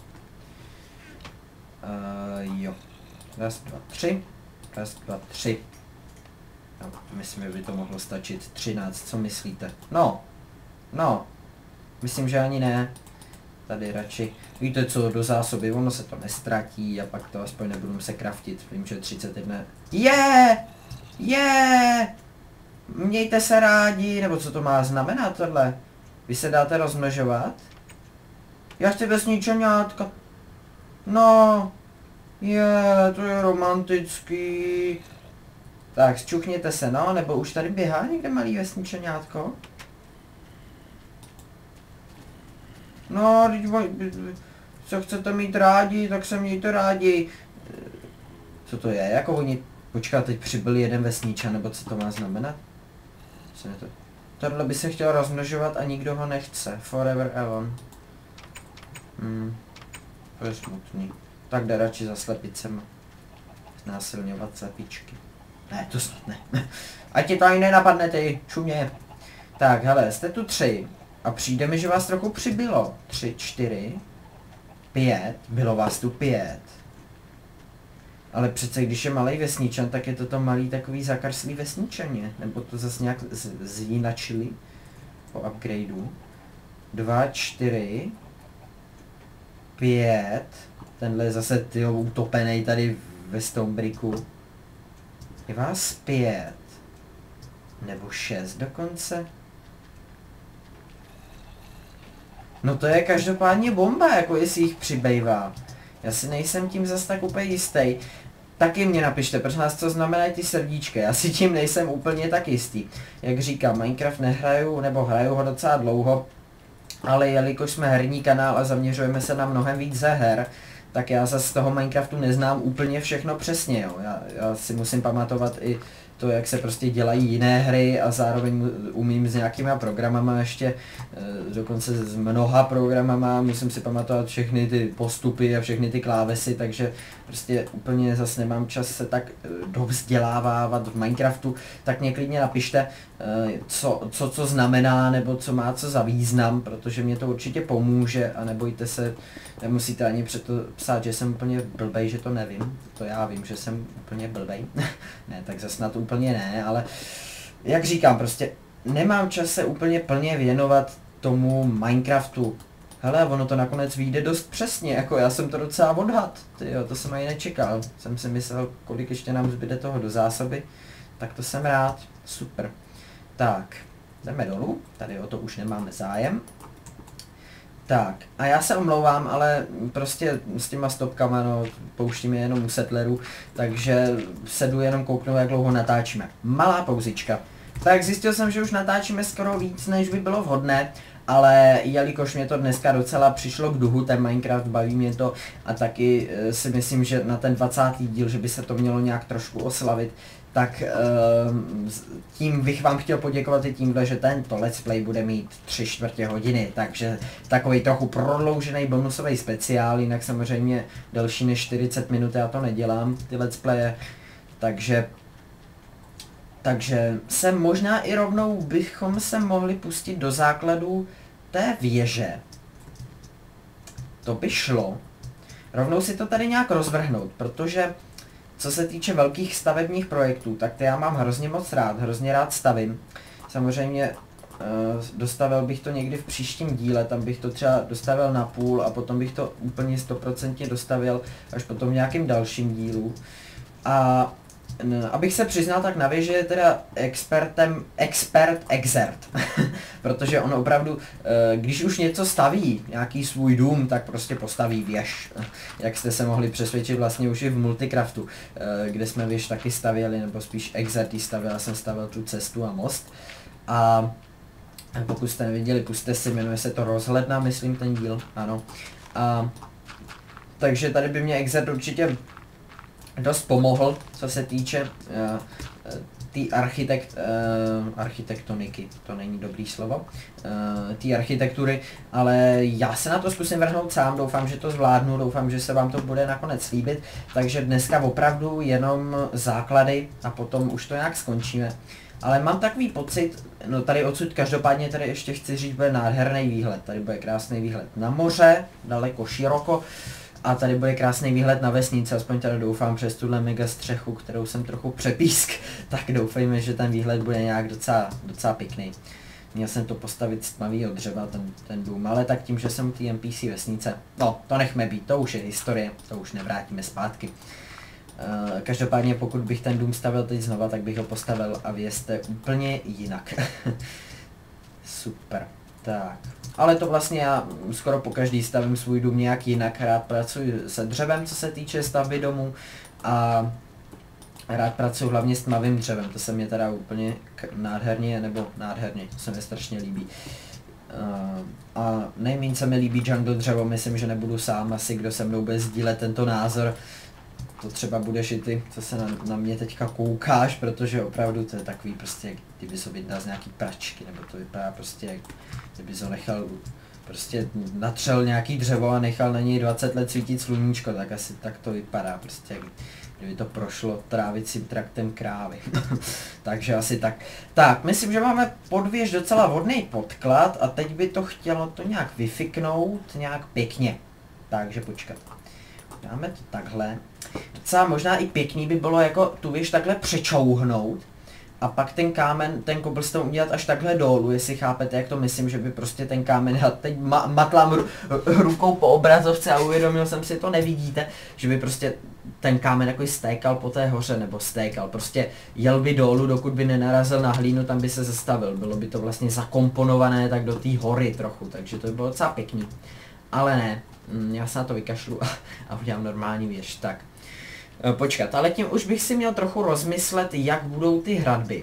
Uh, jo. Raz, dva, tři. Raz, dva, tři. No, myslím, že by to mohlo stačit třináct, co myslíte? No. No. Myslím, že ani ne. Tady radši. Víte co, do zásoby, ono se to nestratí a pak to aspoň nebudu muset craftit. Vím, že třicet jedna. Je! Je! Mějte se rádi, nebo co to má znamenat tohle? Vy se dáte rozmnožovat? Já chci vesničaňátka. No. Je, to je romantický. Tak, zčuchněte se, no, nebo už tady běhá někde malý vesničaňátko? No, co chcete mít rádi, tak se mějte rádi. Co to je? Jako oni... Počkat, teď přibyl jeden vesničan, nebo co to má znamenat? Co je to? Tohle by se chtěl rozmnožovat a nikdo ho nechce. Forever alone. Hmm. To je smutný. Tak jde radši za slepicema. Znásilňovat slepičky. Ne, to snad ne. Ať ti to ani nenapadne, ty čumě. Tak, hele, jste tu tři. A přijde mi, že vás trochu přibylo. Tři, čtyři, pět. Bylo vás tu pět. Ale přece když je malý vesničan, tak je to to malý takový zakarslý vesničaně. Nebo to zase nějak zjínačili po upgradeu. Dva, čtyři, pět. Tenhle je zase tyjo, utopený tady ve Stonebricku. Je vás pět. Nebo šest dokonce. No to je každopádně bomba, jako jestli jich přibývá. Já si nejsem tím zas tak úplně jistý. Taky mě napište, prosím vás, co znamenají ty srdíčka, já si tím nejsem úplně tak jistý. Jak říkám, Minecraft nehraju, nebo hraju ho docela dlouho, ale jelikož jsme herní kanál a zaměřujeme se na mnohem více her, tak já zase z toho Minecraftu neznám úplně všechno přesně, jo. Já, já si musím pamatovat i to, jak se prostě dělají jiné hry a zároveň umím s nějakýma programama ještě, dokonce s mnoha programama, musím si pamatovat všechny ty postupy a všechny ty klávesy, takže prostě úplně zase nemám čas se tak dovzdělávávat v Minecraftu, tak mě klidně napište, co, co co znamená, nebo co má co za význam, protože mě to určitě pomůže a nebojte se, nemusíte ani před to psát, že jsem úplně blbej, že to nevím, to já vím, že jsem úplně blbej, ne, tak zase na to úplně ne, ale jak říkám, prostě nemám čas se úplně plně věnovat tomu Minecraftu. Hele, ono to nakonec vyjde dost přesně, jako já jsem to docela odhad, tyjo, to jsem ani nečekal, jsem si myslel, kolik ještě nám zbyde toho do zásoby, tak to jsem rád, super. Tak, jdeme dolů, tady o to už nemáme zájem. Tak, a já se omlouvám, ale prostě s těma stopkama, no, pouštíme jenom u settleru, takže se jdu jenom kouknout, jak dlouho natáčíme. Malá pauzička. Tak zjistil jsem, že už natáčíme skoro víc, než by bylo vhodné, ale jelikož mě to dneska docela přišlo k duhu, ten Minecraft, baví mě to a taky si myslím, že na ten dvacátý díl, že by se to mělo nějak trošku oslavit, tak uh, tím bych vám chtěl poděkovat i tímhle, že tento let's play bude mít tři čtvrtě hodiny, takže takový trochu prodloužený bonusový speciál, jinak samozřejmě delší než čtyřicet minut já to nedělám, ty let's playe, takže takže se možná i rovnou bychom se mohli pustit do základů té věže. To by šlo. Rovnou si to tady nějak rozvrhnout, protože co se týče velkých stavebních projektů, tak to já mám hrozně moc rád, hrozně rád stavím. Samozřejmě uh, dostavil bych to někdy v příštím díle, tam bych to třeba dostavil na půl a potom bych to úplně stoprocentně dostavil až potom v nějakým dalším dílu. A n, abych se přiznal, tak na věži je teda expertem, expert exert, protože on opravdu, uh, když už něco staví, nějaký svůj dům, tak prostě postaví věž, jak jste se mohli přesvědčit vlastně už i v Multicraftu, uh, kde jsme věž taky stavěli, nebo spíš exert ji stavěl, já jsem stavěl tu cestu a most. A pokud jste neviděli, pusťte si, jmenuje se to Rozhledna, myslím ten díl, ano. A, takže tady by mě exert určitě dost pomohl, co se týče uh, té architekt, uh, architektoniky, to není dobrý slovo, uh, té architektury, ale já se na to zkusím vrhnout sám, doufám, že to zvládnu, doufám, že se vám to bude nakonec líbit, takže dneska opravdu jenom základy a potom už to nějak skončíme. Ale mám takový pocit, no tady odsud každopádně tady ještě chci říct, bude nádherný výhled, tady bude krásný výhled na moře, daleko široko, a tady bude krásný výhled na vesnici, aspoň tady doufám přes tuhle mega střechu, kterou jsem trochu přepísk, tak doufejme, že ten výhled bude nějak docela, docela pěkný. Měl jsem to postavit z tmavého dřeva, ten, ten dům, ale tak tím, že jsem u té N P C vesnice, no to nechme být, to už je historie, to už nevrátíme zpátky. Uh, každopádně pokud bych ten dům stavil teď znova, tak bych ho postavil a vězte úplně jinak. Super, tak. Ale to vlastně já skoro po každý stavím svůj dům nějak jinak, rád pracuji se dřevem, co se týče stavby domů a rád pracuji hlavně s tmavým dřevem, to se mě teda úplně nádherně, nebo nádherně, to se mi strašně líbí. Uh, a nejméně se mi líbí jungle dřevo, myslím, že nebudu sám, asi kdo se mnou bude sdílet tento názor. To třeba budeš i ty, co se na, na mě teďka koukáš, protože opravdu to je takový prostě, jak kdyby se vydal z nějaký pračky, nebo to vypadá prostě, jak kdyby ho nechal, prostě natřel nějaký dřevo a nechal na něj dvacet let svítit sluníčko, tak asi tak to vypadá, prostě jak kdyby to prošlo trávicím traktem krávy. Takže asi tak. Tak, myslím, že máme pod věž docela vhodný podklad a teď by to chtělo to nějak vyfiknout, nějak pěkně. Takže počkat. Dáme to takhle. Docela možná i pěkný by bylo jako tu věž takhle přečouhnout a pak ten kámen, ten cobblestone udělat až takhle dolů, jestli chápete, jak to myslím, že by prostě ten kámen, já teď ma matlám ru rukou po obrazovce a uvědomil jsem si, to nevidíte, že by prostě ten kámen jako stékal po té hoře, nebo stékal, prostě jel by dolů, dokud by nenarazil na hlínu, tam by se zastavil, bylo by to vlastně zakomponované tak do té hory trochu, takže to by bylo docela pěkný, ale ne. Já se na to vykašlu a, a udělám normální věž, tak. Počkat, ale tím už bych si měl trochu rozmyslet, jak budou ty hradby.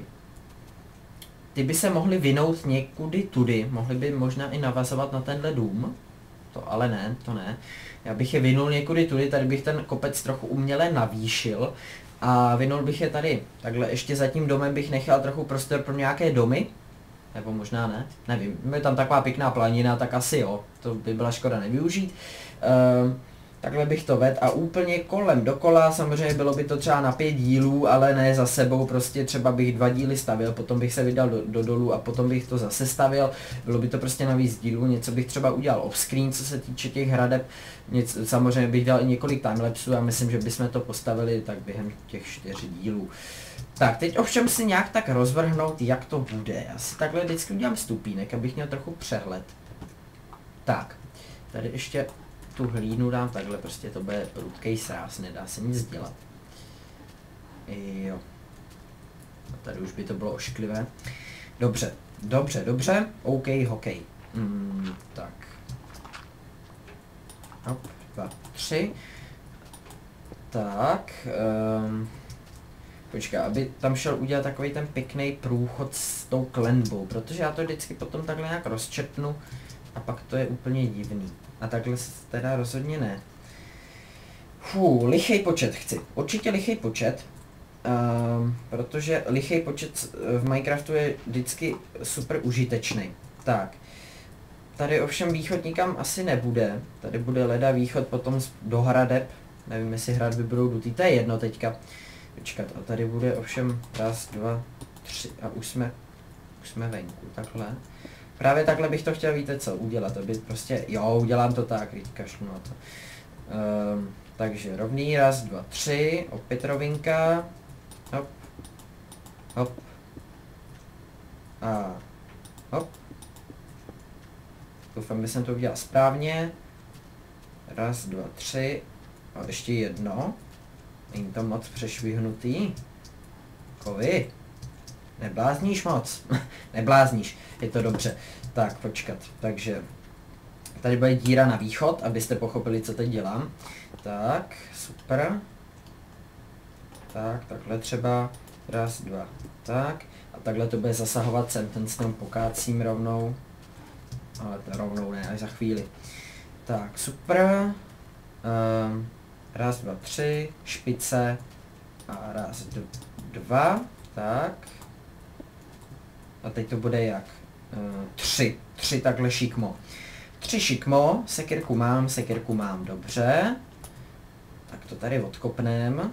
Ty by se mohly vinout někudy tudy, mohly by možná i navazovat na tenhle dům. To ale ne, to ne. Já bych je vinul někudy tudy, tady bych ten kopec trochu uměle navýšil. A vinul bych je tady, takhle ještě za tím domem bych nechal trochu prostor pro nějaké domy. Nebo možná ne, nevím, je tam taková pěkná planina, tak asi jo, to by byla škoda nevyužít. Ehm, takhle bych to vedl a úplně kolem dokola, samozřejmě bylo by to třeba na pět dílů, ale ne za sebou, prostě třeba bych dva díly stavil, potom bych se vydal do, do dolů a potom bych to zase stavil, bylo by to prostě na víc dílů, něco bych třeba udělal off-screen, co se týče těch hradeb, něco, samozřejmě bych dal i několik timelapsů a myslím, že bychom to postavili tak během těch čtyř dílů. Tak, teď ovšem si nějak tak rozvrhnout, jak to bude. Já si takhle vždycky udělám stupínek, abych měl trochu přehled. Tak, tady ještě tu hlínu dám takhle, prostě to bude prudkej sráz, nedá se nic dělat. Jo. A tady už by to bylo ošklivé. Dobře, dobře, dobře, OK, hokej. Mm, tak. Hop, dva, tři. Tak, um, počkej, aby tam šel udělat takový ten pěkný průchod s tou klenbou, protože já to vždycky potom takhle nějak rozčetnu a pak to je úplně divný. A takhle teda rozhodně ne. Fů, lichej počet chci. Určitě lichej počet. Um, protože lichý počet v Minecraftu je vždycky super užitečný. Tak. Tady ovšem východ nikam asi nebude. Tady bude leda východ potom do hradeb. Nevím, jestli hradby budou dutý, to je jedno teďka. Počkat, a tady bude ovšem raz, dva, tři a už jsme, už jsme venku, takhle. Právě takhle bych to chtěl, víte co, udělat, aby prostě, jo, udělám to tak, víc kašlu na to. Um, takže rovný, raz, dva, tři, opět rovinka. Hop. Hop. A hop. Doufám, že jsem to udělal správně. Raz, dva, tři. A ještě jedno. Není to moc přešvihnutý. Kovy. Neblázníš moc. Neblázníš. Je to dobře. Tak, počkat. Takže tady bude díra na východ, abyste pochopili, co teď dělám. Tak, super. Tak, takhle třeba. Raz, dva. Tak. A takhle to bude zasahovat sem. Ten strom pokácím rovnou. Ale to rovnou ne, až za chvíli. Tak, super. Um, raz, dva, tři. Špice. A raz, dva. Tak. A teď to bude jak? Uh, tři. Tři takhle šikmo. Tři šikmo. Sekirku mám, sekirku mám. Dobře. Tak to tady odkopnem.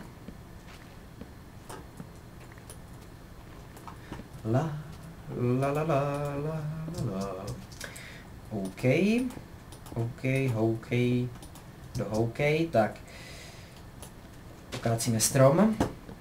La, la, la, la, la, la. OK. OK, OK. Do OK, tak. Pokácíme strom.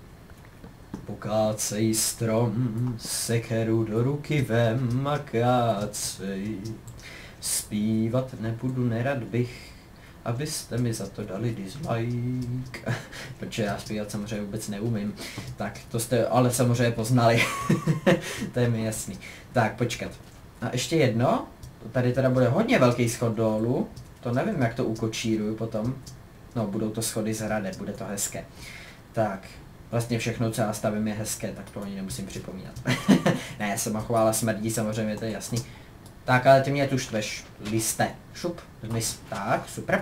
Pokácej strom, sekeru do ruky vem a kácej. Zpívat nebudu, nerad bych, abyste mi za to dali dislike. Protože já zpívat samozřejmě vůbec neumím. Tak, to jste ale samozřejmě poznali. To je mi jasný. Tak, počkat. A ještě jedno. Tady teda bude hodně velký schod dolů. To nevím, jak to ukočíruju potom. No, budou to schody z hradeb, bude to hezké. Tak, vlastně všechno, co já stavím, je hezké, tak to ani nemusím připomínat. Ne, semachovála smrdí, samozřejmě, to je jasný. Tak, ale ty mě tu štveš, liste. Šup, zmiz. Tak, super.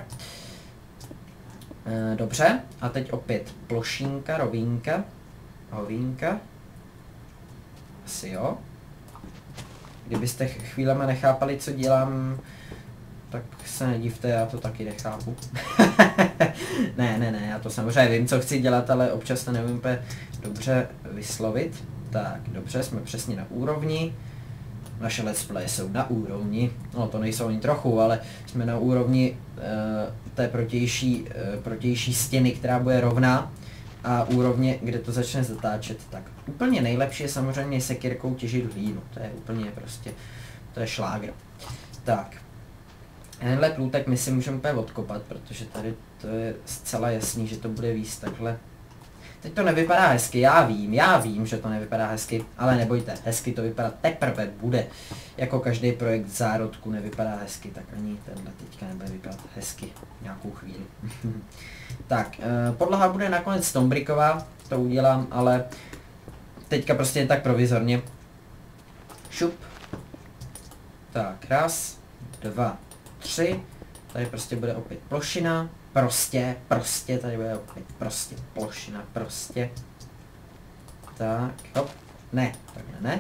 E, dobře, a teď opět plošínka, rovínka, hovínka. Asi jo. Kdybyste chvílema nechápali, co dělám, tak se nedivte, já to taky nechápu. ne, ne, ne, já to samozřejmě vím, co chci dělat, ale občas to nevím úplně dobře vyslovit. Tak, dobře, jsme přesně na úrovni. Naše let's play jsou na úrovni, no to nejsou ani trochu, ale jsme na úrovni uh, té protější, uh, protější stěny, která bude rovná. A úrovně, kde to začne zatáčet, tak úplně nejlepší je samozřejmě sekirkou těžit hlínu. To je úplně prostě, to je šlágr. Tak. Tenhle plůtek my si můžeme úplně odkopat, protože tady to je zcela jasný, že to bude víc takhle. Teď to nevypadá hezky, já vím, já vím, že to nevypadá hezky, ale nebojte, hezky to vypadá teprve bude. Jako každý projekt zárodku nevypadá hezky, tak ani tenhle teďka nebude vypadat hezky nějakou chvíli. Tak, eh, podlaha bude nakonec stombriková, to udělám, ale teďka prostě jen tak provizorně. Šup. Tak, raz, dva, tři, tady prostě bude opět plošina, prostě, prostě, tady bude opět prostě plošina, prostě. Tak, hop, ne, takhle ne.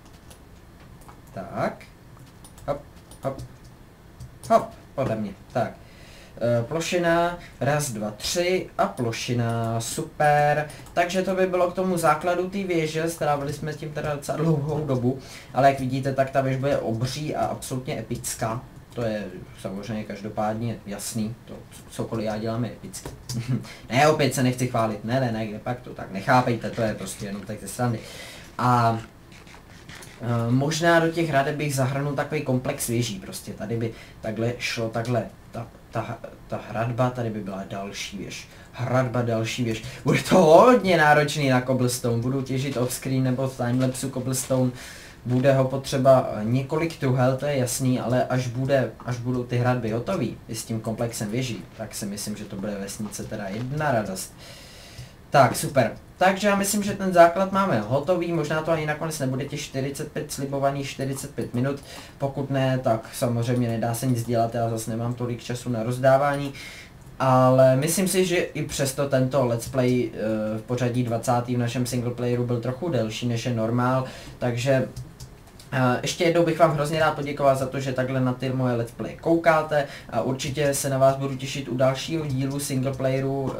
Tak, hop, hop, hop, ode mě, tak. E, plošina, raz, dva, tři a plošina, super. Takže to by bylo k tomu základu té věže, strávili jsme s tím teda docela dlouhou dobu, ale jak vidíte, tak ta věž bude obří a absolutně epická. To je samozřejmě každopádně jasný, to cokoliv já dělám je epicky. Ne, opět se nechci chválit, ne, ne, ne, kde pak to tak nechápejte, to je prostě jenom tak ze strany. A e, možná do těch hradeb bych zahrnul takový komplex věží, prostě tady by takhle šlo takhle, ta, ta, ta hradba, tady by byla další věž, hradba, další věž. Bude to hodně náročný na cobblestone, budu těžit offscreen nebo v timelapsu cobblestone. Bude ho potřeba několik tuhel, to je jasný, ale až, bude, až budou ty hradby hotový i s tím komplexem věží, tak si myslím, že to bude vesnice teda jedna radost. Tak, super. Takže já myslím, že ten základ máme hotový, možná to ani nakonec nebude těch čtyřicet pět slibovaných čtyřicet pět minut, pokud ne, tak samozřejmě nedá se nic dělat, já zase nemám tolik času na rozdávání. Ale myslím si, že i přesto tento let's play uh, v pořadí dvacátý v našem singleplayeru byl trochu delší než je normál, takže uh, ještě jednou bych vám hrozně rád poděkoval za to, že takhle na ty moje let's play koukáte a určitě se na vás budu těšit u dalšího dílu singleplayeru uh,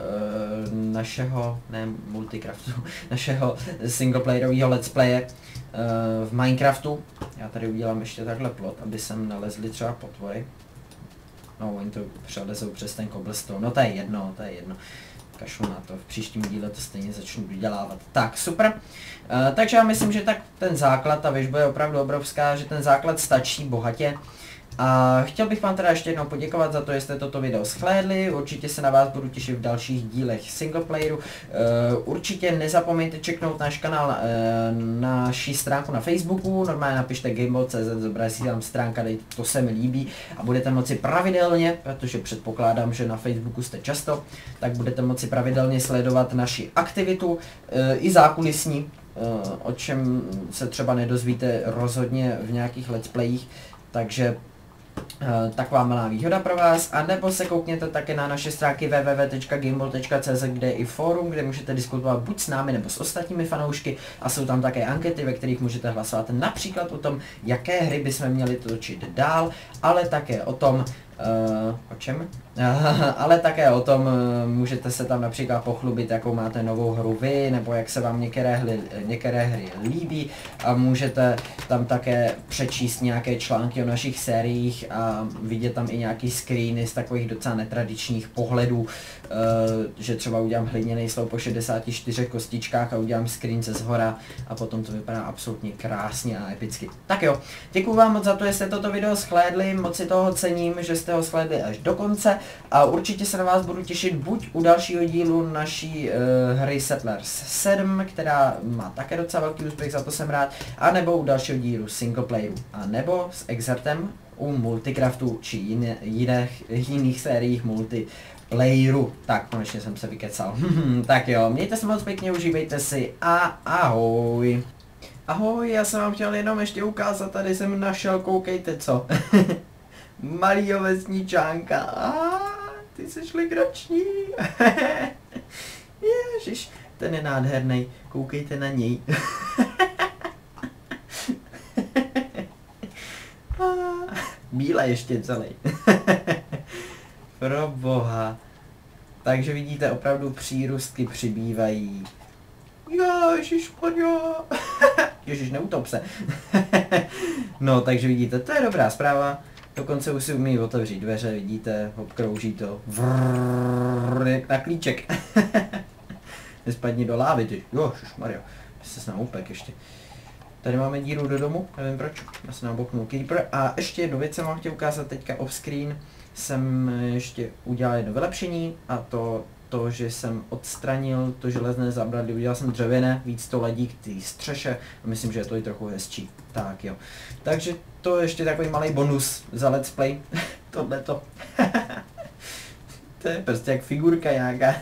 našeho, ne multicraftu, našeho singleplayerového let's playe uh, v Minecraftu. Já tady udělám ještě takhle plot, aby sem nalezli třeba potvory. No, oni to přelezou přes ten cobblestone, no to je jedno, to je jedno. Kašlu na to, v příštím díle to stejně začnu vydělávat. Tak, super. Uh, takže já myslím, že tak ten základ, ta věž bude opravdu obrovská, že ten základ stačí bohatě. A chtěl bych vám teda ještě jednou poděkovat za to, že jste toto video shlédli, určitě se na vás budu těšit v dalších dílech singleplayeru. Uh, určitě nezapomeňte čeknout náš kanál, uh, naší stránku na Facebooku, normálně napište gameball tečka cz, zobrazí si tam stránka, dejte, to se mi líbí a budete moci pravidelně, protože předpokládám, že na Facebooku jste často, tak budete moci pravidelně sledovat naši aktivitu, uh, i zákulisní, uh, o čem se třeba nedozvíte rozhodně v nějakých let's playích, takže Uh, taková malá výhoda pro vás, a nebo se koukněte také na naše stránky w w w tečka gameball tečka cz, kde je i fórum, kde můžete diskutovat buď s námi nebo s ostatními fanoušky a jsou tam také ankety, ve kterých můžete hlasovat například o tom, jaké hry bychom měli točit dál, ale také o tom, Uh, o čem? Ale také o tom, uh, můžete se tam například pochlubit, jakou máte novou hru vy, nebo jak se vám některé hry, některé hry líbí, a můžete tam také přečíst nějaké články o našich sériích a vidět tam i nějaký screeny z takových docela netradičních pohledů, uh, že třeba udělám hliněný slou po šedesáti čtyřech kostičkách a udělám screen ze zhora a potom to vypadá absolutně krásně a epicky. Tak jo, děkuju vám moc za to, že jste toto video shlédli, moc si toho cením, že jste ho shlédli až do konce a určitě se na vás budu těšit buď u dalšího dílu naší uh, hry Settlers sedm, která má také docela velký úspěch, za to jsem rád, a nebo u dalšího dílu singleplayeru, a nebo s Exertem u Multicraftu či jiné, jiných, jiných sériích multiplayeru. Tak, konečně jsem se vykecal. Tak jo, mějte se moc pěkně, užívejte si a ahoj. Ahoj, já jsem vám chtěl jenom ještě ukázat, tady jsem našel, koukejte co. Malýho vesničánka. A ty jsi legrační. Ježiš, ten je nádherný. Koukejte na něj. Bílé ještě celý. Pro boha. Takže vidíte, opravdu přírůstky přibývají. Ježišmarja. Ježiš, neutop se. No, takže vidíte, to je dobrá zpráva. Dokonce už si umí otevřít dveře, vidíte, obkrouží to. Vrrrr, jak na klíček. Nespadni do lávy, ty. Ježišmarja. Se s nám upek ještě. Tady máme díru do domu, nevím proč, já jsem nám boknul creeper. A ještě jednu věc jsem vám chtěl ukázat teďka off-screen. Jsem ještě udělal jedno vylepšení, a to to, že jsem odstranil to železné zábradlí, udělal jsem dřevěné, víc to ledí k té střeše a myslím, že je to i trochu hezčí. Tak jo. Takže to je ještě takový malý bonus za let's play. Tohleto. To je prostě jak figurka nějaká.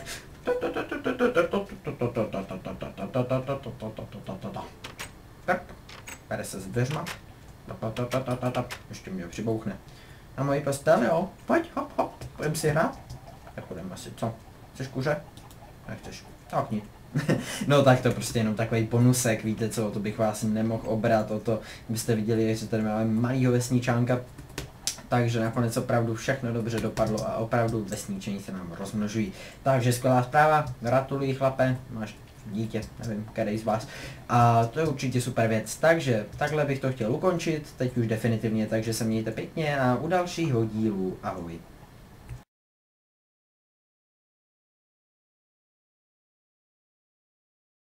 Tak, pere se s dveřma. Ještě mě přibouchne. Na moji postel, jo. Pojď, hop, hop, pojďme si hrát. Tak budeme asi, co? Chceš kuře? Nechceš. Tak nic. No tak to prostě jenom takový bonusek, víte co, to bych vás nemohl obrat, o to byste viděli, že tady máme malýho vesničánka. Takže nakonec opravdu všechno dobře dopadlo a opravdu vesničení se nám rozmnožují. Takže skvělá zpráva, gratuluji chlape, máš dítě, nevím, který z vás. A to je určitě super věc. Takže takhle bych to chtěl ukončit, teď už definitivně, takže se mějte pěkně a u dalšího dílu ahoj.